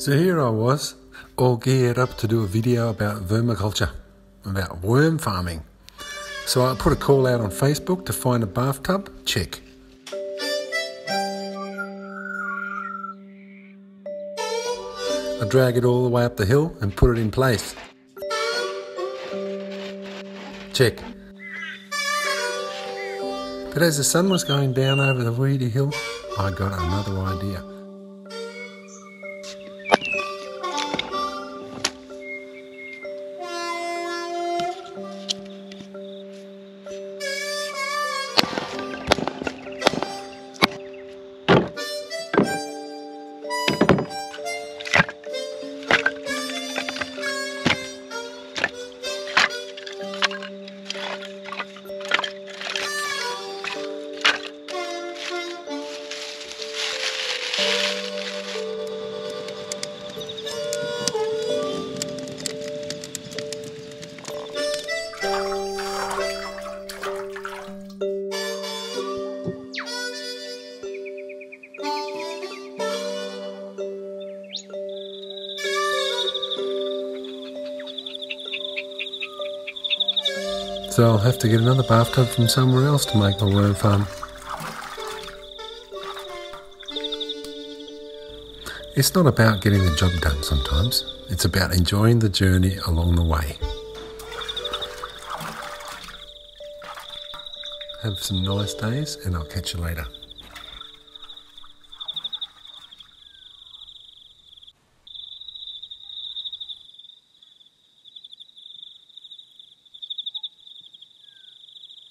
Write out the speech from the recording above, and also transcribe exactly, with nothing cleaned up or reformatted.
So here I was, all geared up to do a video about vermiculture, about worm farming. So I put a call out on Facebook to find a bathtub, check. I drag it all the way up the hill and put it in place. Check. But as the sun was going down over the Weedy Hill, I got another idea. So I'll have to get another bathtub from somewhere else to make my worm farm. It's not about getting the job done sometimes, it's about enjoying the journey along the way. Have some nice days and I'll catch you later.